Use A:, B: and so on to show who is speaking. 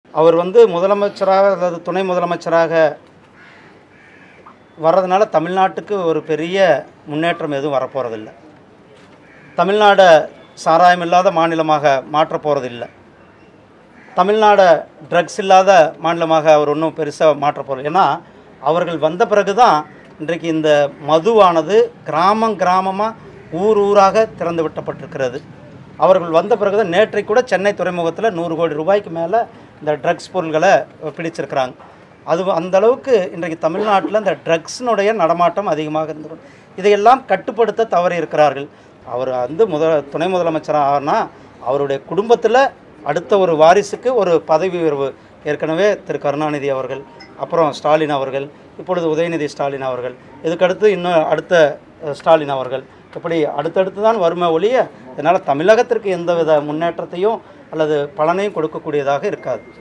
A: அவர் முதலமைச்சராக அல்லது துணை முதலமைச்சராக வர்றதுனால தமிழ்நாட்டுக்கு ஒரு பெரிய முன்னேற்றம் எதுவும் வரப்போகிறதில்ல. தமிழ்நாடு சாராயம் இல்லாத மாநிலமாக மாற்றப் போகிறதில்லை. தமிழ்நாடு ட்ரக்ஸ் இல்லாத மாநிலமாக அவர் ஒன்றும் பெருசாக மாற்றப் போகிறது. ஏன்னா அவர்கள் வந்த பிறகு தான் இன்றைக்கு இந்த மதுவானது கிராமமாக ஊராக திறந்து விட்டப்பட்டிருக்கிறது. அவர்கள் வந்த பிறகு தான் நேற்றை கூட சென்னை துறைமுகத்தில் 100 கோடி ரூபாய்க்கு மேலே இந்த ட்ரக்ஸ் பொருள்களை பிடிச்சிருக்கிறாங்க. அது அந்த அளவுக்கு இன்றைக்கு தமிழ்நாட்டில் இந்த ட்ரக்ஸினுடைய நடமாட்டம் அதிகமாக இருந்து இதையெல்லாம் கட்டுப்படுத்த தவறி இருக்கிறார்கள். அவர் துணை முதலமைச்சராகனா அவருடைய குடும்பத்தில் அடுத்த ஒரு வாரிசுக்கு ஒரு பதவி உயர்வு ஏற்கனவே திரு கருணாநிதி அவர்கள், அப்புறம் ஸ்டாலின் அவர்கள், இப்பொழுது உதயநிதி ஸ்டாலின் அவர்கள், இதுக்கடுத்து இன்னும் அடுத்த ஸ்டாலின் அவர்கள், இப்படி அடுத்தடுத்து தான் வருமே ஒழிய இதனால் தமிழகத்திற்கு எந்தவித முன்னேற்றத்தையும் அல்லது பலனையும் கொடுக்கக்கூடியதாக இருக்காது.